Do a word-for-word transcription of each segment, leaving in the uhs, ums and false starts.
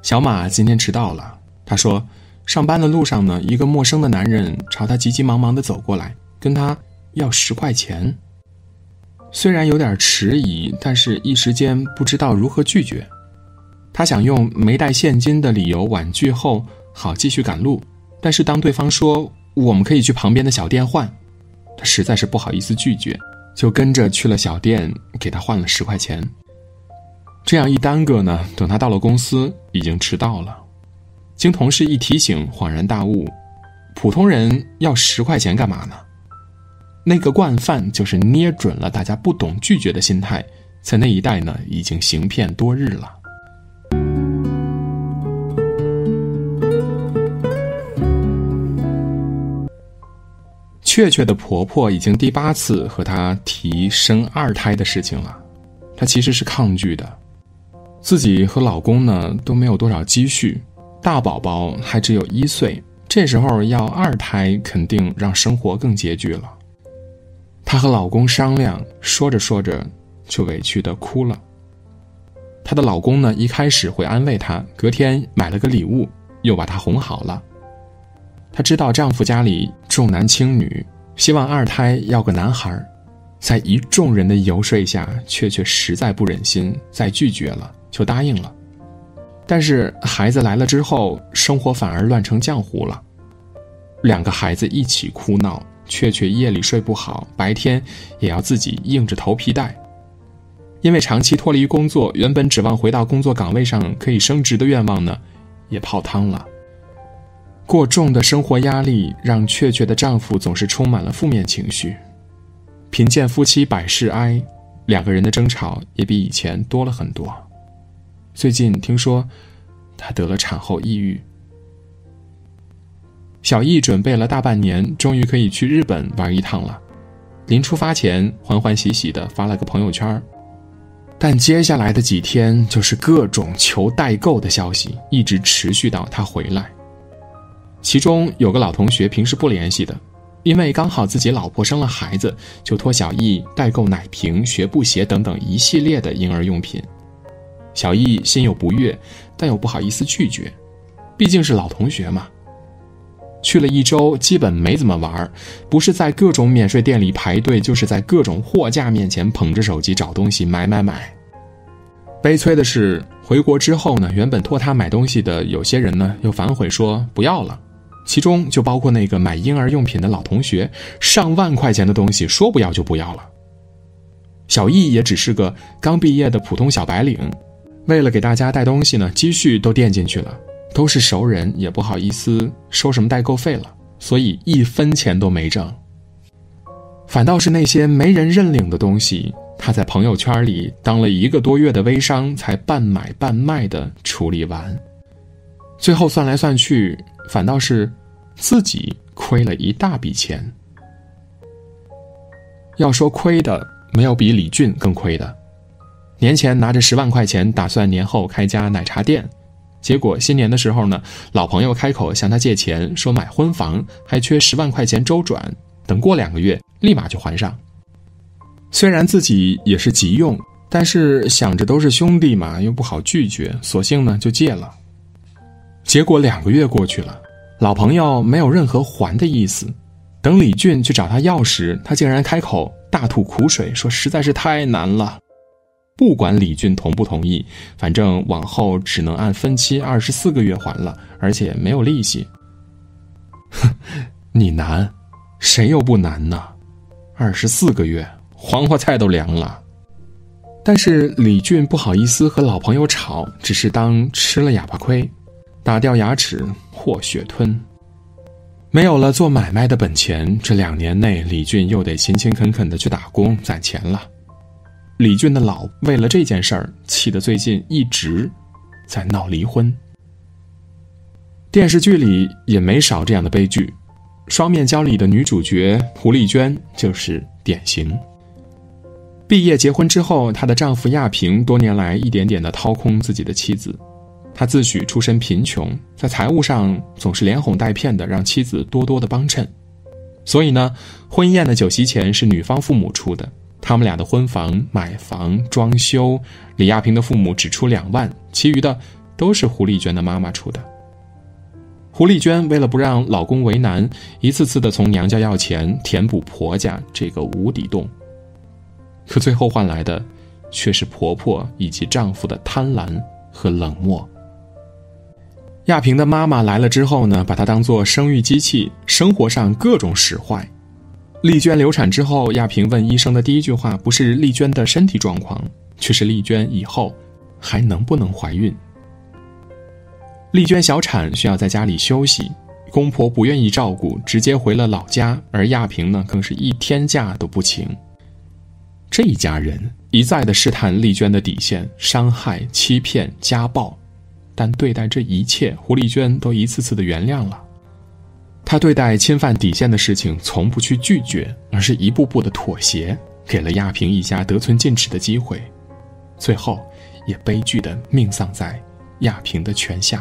小马今天迟到了，他说上班的路上呢，一个陌生的男人朝他急急忙忙地走过来，跟他要十块钱。虽然有点迟疑，但是一时间不知道如何拒绝。他想用没带现金的理由婉拒后好继续赶路，但是当对方说我们可以去旁边的小店换，他实在是不好意思拒绝，就跟着去了小店，给他换了十块钱。这样一耽搁呢，等他到了公司已经迟到了。经同事一提醒，恍然大悟，普通人要十块钱干嘛呢？那个惯犯就是捏准了大家不懂拒绝的心态，在那一带呢已经行骗多日了。雀雀的婆婆已经第八次和她提生二胎的事情了，她其实是抗拒的。自己和老公呢都没有多少积蓄，大宝宝还只有一岁，这时候要二胎肯定让生活更拮据了。她和老公商量，说着说着就委屈地哭了。她的老公呢一开始会安慰她，隔天买了个礼物，又把她哄好了。她知道丈夫家里重男轻女，希望二胎要个男孩，在一众人的游说下，雀雀实在不忍心再拒绝了，就答应了。但是孩子来了之后，生活反而乱成浆糊了。两个孩子一起哭闹，雀雀夜里睡不好，白天也要自己硬着头皮带。因为长期脱离工作，原本指望回到工作岗位上可以升职的愿望呢，也泡汤了。过重的生活压力让雀雀的丈夫总是充满了负面情绪。贫贱夫妻百事哀，两个人的争吵也比以前多了很多。最近听说他得了产后抑郁。小易准备了大半年，终于可以去日本玩一趟了。临出发前欢欢喜喜地发了个朋友圈，但接下来的几天就是各种求代购的消息，一直持续到他回来。其中有个老同学平时不联系的，因为刚好自己老婆生了孩子，就托小易代购奶瓶、学步鞋等等一系列的婴儿用品。小易心有不悦，但又不好意思拒绝，毕竟是老同学嘛。去了一周，基本没怎么玩，不是在各种免税店里排队，就是在各种货架面前捧着手机找东西买买买。悲催的是，回国之后呢，原本托他买东西的有些人呢，又反悔说不要了。其中就包括那个买婴儿用品的老同学，上万块钱的东西说不要就不要了。小易也只是个刚毕业的普通小白领，为了给大家带东西呢，积蓄都垫进去了，都是熟人，也不好意思收什么代购费了，所以一分钱都没挣。反倒是那些没人认领的东西，他在朋友圈里当了一个多月的微商，才半买半卖的处理完。最后算来算去，反倒是自己亏了一大笔钱。要说亏的，没有比李俊更亏的。年前拿着十万块钱打算年后开家奶茶店，结果新年的时候呢，老朋友开口向他借钱，说买婚房还缺十万块钱周转，等过两个月立马就还上。虽然自己也是急用，但是想着都是兄弟嘛，又不好拒绝，索性呢就借了。结果两个月过去了，老朋友没有任何还的意思。等李俊去找他要时，他竟然开口大吐苦水，说实在是太难了。不管李俊同不同意，反正往后只能按分期二十四个月还了，而且没有利息。哼，你难，谁又不难呢？二十四个月，黄花菜都凉了。但是李俊不好意思和老朋友吵，只是当吃了哑巴亏，打掉牙齿或血吞。没有了做买卖的本钱，这两年内李俊又得勤勤恳恳地去打工攒钱了。李俊的老为了这件事儿气得最近一直在闹离婚。电视剧里也没少这样的悲剧，双面胶里的女主角胡丽娟就是典型。毕业结婚之后，她的丈夫亚平多年来一点点地掏空自己的妻子。他自诩出身贫穷，在财务上总是连哄带骗的让妻子多多的帮衬。所以呢，婚宴的酒席钱是女方父母出的，他们俩的婚房、买房、装修，李亚平的父母只出两万，其余的都是胡丽娟的妈妈出的。胡丽娟为了不让老公为难，一次次的从娘家要钱，填补婆家这个无底洞。可最后换来的却是婆婆以及丈夫的贪婪和冷漠。亚萍的妈妈来了之后呢，把她当作生育机器，生活上各种使坏。丽娟流产之后，亚萍问医生的第一句话不是丽娟的身体状况，却是丽娟以后还能不能怀孕。丽娟小产需要在家里休息，公婆不愿意照顾，直接回了老家，而亚萍呢更是一天假都不请。这一家人一再地试探丽娟的底线，伤害、欺骗、家暴，但对待这一切，胡丽娟都一次次地原谅了。她对待侵犯底线的事情从不去拒绝，而是一步步的妥协，给了亚萍一家得寸进尺的机会，最后也悲剧地命丧在亚萍的泉下。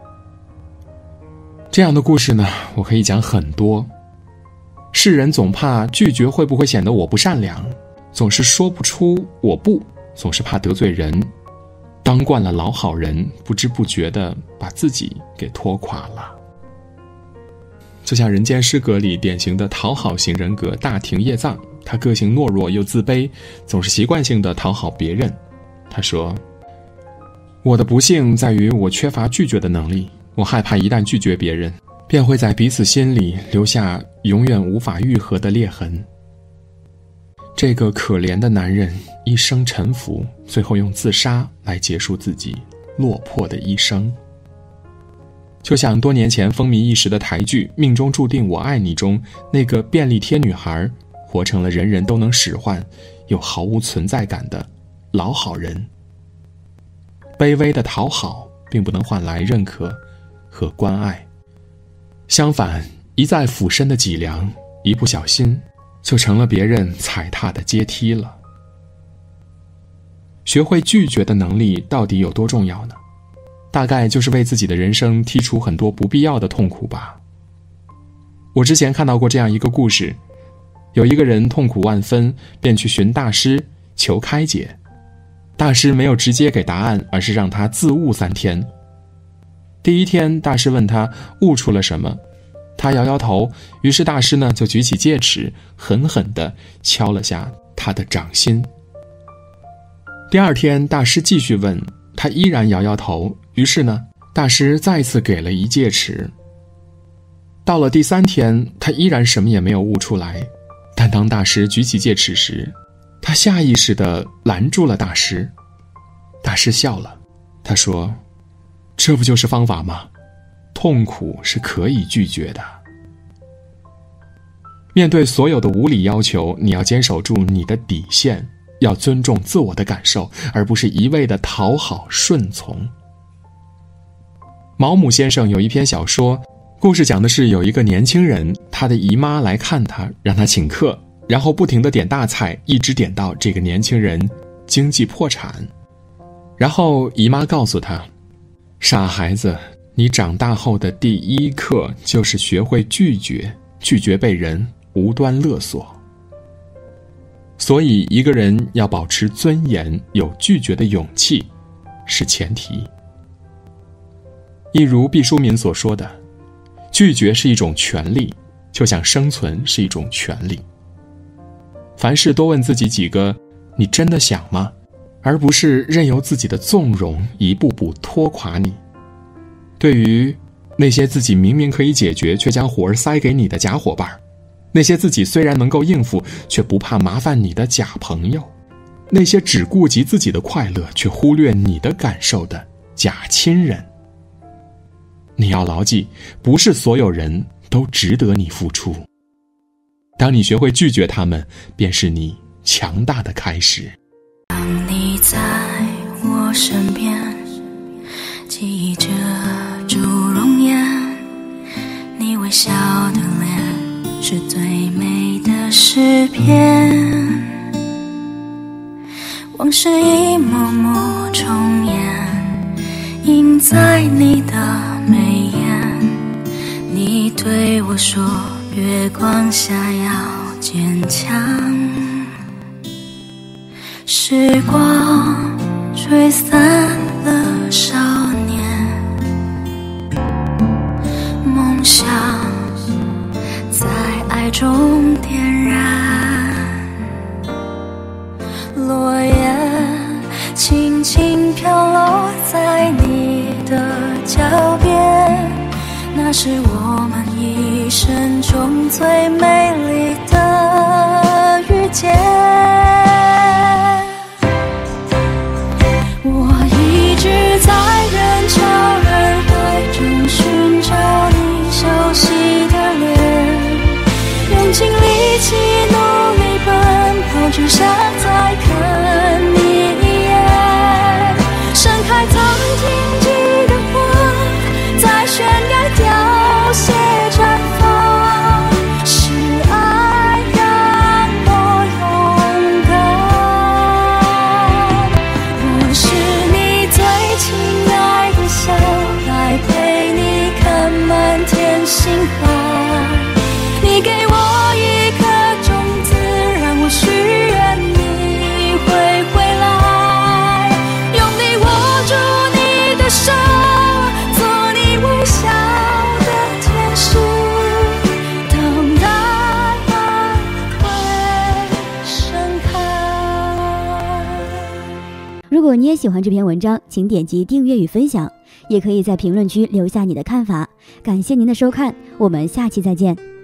这样的故事呢，我可以讲很多。世人总怕拒绝会不会显得我不善良，总是说不出我不，总是怕得罪人，当惯了老好人，不知不觉地把自己给拖垮了。就像《人间失格》里典型的讨好型人格大庭叶藏，他个性懦弱又自卑，总是习惯性地讨好别人。他说，我的不幸在于我缺乏拒绝的能力，我害怕一旦拒绝别人，便会在彼此心里留下永远无法愈合的裂痕。这个可怜的男人一生沉浮，最后用自杀来结束自己落魄的一生。就像多年前风靡一时的台剧《命中注定我爱你》中那个便利贴女孩，活成了人人都能使唤又毫无存在感的老好人。卑微的讨好并不能换来认可和关爱，相反，一再俯身的脊梁，一不小心就成了别人踩踏的阶梯了。学会拒绝的能力到底有多重要呢？大概就是为自己的人生剔除很多不必要的痛苦吧。我之前看到过这样一个故事，有一个人痛苦万分，便去寻大师求开解。大师没有直接给答案，而是让他自悟三天。第一天，大师问他悟出了什么，他摇摇头，于是大师呢就举起戒尺，狠狠地敲了下他的掌心。第二天，大师继续问，他依然摇摇头，于是呢，大师再次给了一戒尺。到了第三天，他依然什么也没有悟出来，但当大师举起戒尺时，他下意识地拦住了大师。大师笑了，他说，这不就是方法吗？痛苦是可以拒绝的。面对所有的无理要求，你要坚守住你的底线，要尊重自我的感受，而不是一味的讨好顺从。毛姆先生有一篇小说，故事讲的是有一个年轻人，他的姨妈来看他，让他请客，然后不停地点大菜，一直点到这个年轻人经济破产。然后姨妈告诉他，傻孩子，你长大后的第一课就是学会拒绝，拒绝被人无端勒索。所以一个人要保持尊严，有拒绝的勇气是前提。一如毕淑敏所说的，拒绝是一种权利，就像生存是一种权利。凡事多问自己几个你真的想吗，而不是任由自己的纵容一步步拖垮你。对于那些自己明明可以解决却将活儿塞给你的假伙伴，那些自己虽然能够应付却不怕麻烦你的假朋友，那些只顾及自己的快乐却忽略你的感受的假亲人，你要牢记，不是所有人都值得你付出。当你学会拒绝他们，便是你强大的开始。 当你在我身边，记忆着朱容颜，你微笑的脸是最美的诗篇，往事一幕幕重演，印在你的眉眼。你对我说，月光下要坚强。时光吹散了少年， 中点燃。落叶轻轻飘落在你的脚边，那是我们一生中最美丽的遇见。我一直在人潮人海中寻找你熟悉的脸，用尽力气努力奔跑，只想再看你一眼。盛开曾荆棘的花，在悬崖凋谢绽放，是爱让我勇敢。我是你最亲爱的小孩，陪你看满天星海。你给我一颗种子，让我许愿你会回来，用力握住你的手，做你微笑的天使，等待爱会盛开。 如果你也喜欢这篇文章，请点击订阅与分享，也可以在评论区留下你的看法。感谢您的收看，我们下期再见。